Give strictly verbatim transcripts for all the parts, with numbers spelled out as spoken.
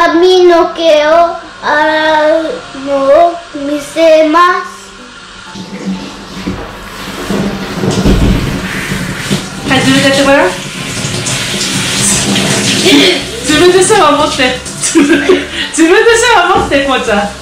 髪の毛を洗うのを見せます。 はい、自分でやってごらん。自分でシャワー持って。自分でシャワー持って、こうちゃん。わかった。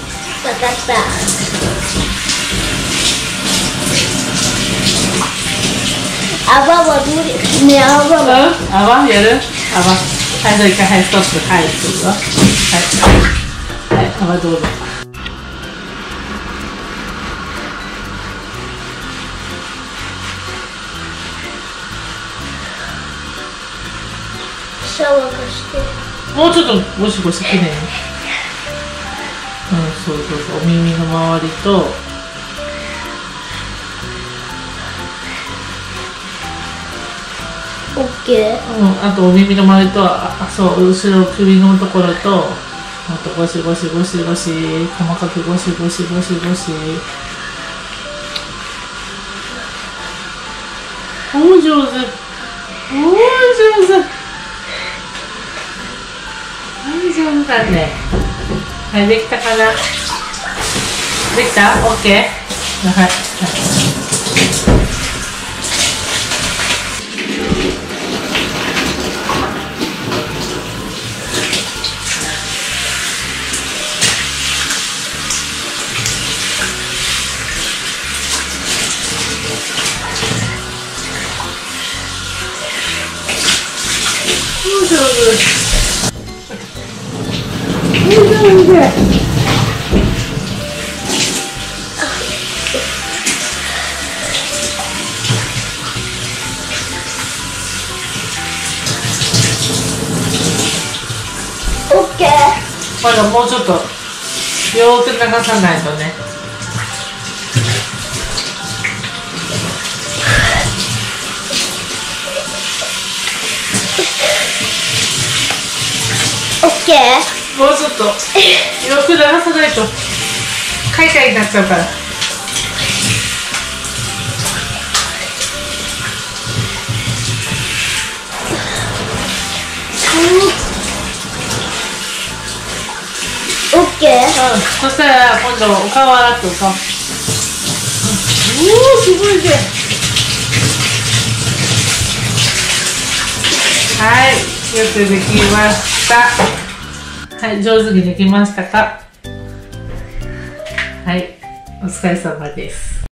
泡はどれ？ね、泡は。 うん、泡やる？泡。はい、じゃあ一回、はい、ストップ。はい、するよ。はい。はい、泡どうぞ。 シャワー貸して。 もうちょっとゴシゴシきれいに。うん、そうそうそう。お耳の周りと。 オッケー。 うん、あとお耳の周りと、あ、そう、後ろ首のところと。あとゴシゴシゴシゴシ、細かくゴシゴシゴシゴシ。おー、上手。おー、上手。はい、上手だね。はい、できたかな。できた？オッケー。はい。はい上手。上手。 オッケー。 まだもうちょっとよーく流さないとね。 オッケー。 もうちょっとよく流さないとカイカイになっちゃうから。 オッケー。 うん、そしたら今度お顔洗ってお顔。おお、すごいね。はい、よくできました。はい、上手にできましたか。はい、お疲れ様です。